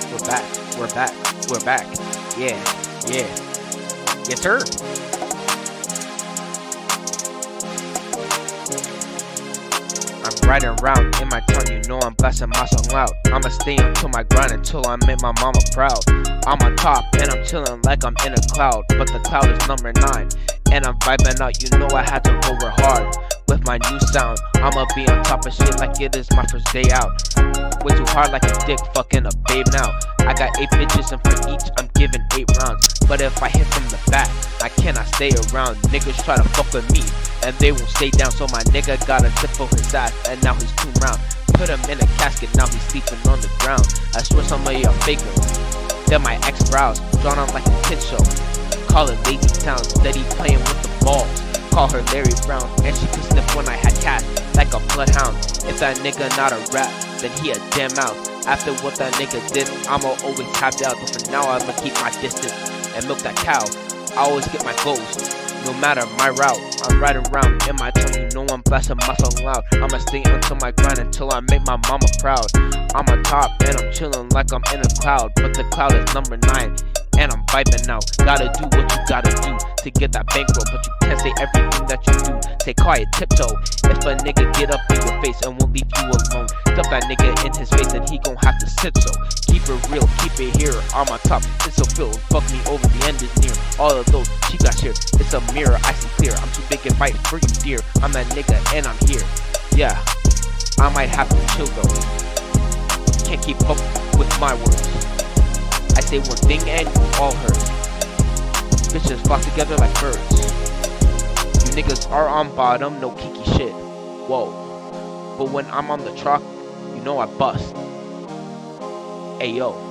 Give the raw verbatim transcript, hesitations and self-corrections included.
We're back, we're back, we're back. Yeah, yeah. Yes, sir. I'm riding around in my town, you know I'm blasting my song loud. I'ma stay until my grind until I make my mama proud. I'm on top and I'm chilling like I'm in a cloud, but the cloud is number nine. And I'm vibing out, you know I had to go real hard. With my new sound, I'ma be on top of shit like it is my first day out. Way too hard like a dick, fucking a babe now. I got eight bitches and for each I'm giving eight rounds. But if I hit from the back, I cannot stay around. Niggas try to fuck with me and they won't stay down. So my nigga got a zip for his ass and now he's too round. Put him in a casket, now he's sleeping on the ground. I swear some of y'all fakers, they're my ex-brows, drawn on like a kid show. Call it lazy town, steady playing with the balls. Call her Larry Brown, and she could sniff when I had cat like a bloodhound. If that nigga not a rap, then he a damn out. After what that nigga did, I'ma always tap out. But for now, I'ma keep my distance and milk that cow. I always get my goals, no matter my route. I'm riding around in my town, you know I'm blasting my song loud. I'ma stay until my grind until I make my mama proud. I'm on top and I'm chilling like I'm in a cloud, but the cloud is number nine. And I'm vibing now. Gotta do what you gotta do to get that bankroll, but you can't say everything that you do. Stay quiet, tiptoe. If a nigga get up in your face and won't leave you alone, stuff that nigga in his face and he gon' have to sit so. Keep it real, keep it here. On my top, it's so filled. Fuck me over, the end is near. All of those she got here. It's a mirror, I see clear. I'm too big and fight for you, dear. I'm that nigga and I'm here. Yeah, I might have to chill though. Can't keep up with my words. I say one thing and you all heard. Bitches flock together like birds. You niggas are on bottom, no kiki shit. Whoa. But when I'm on the truck, you know I bust. Ayo.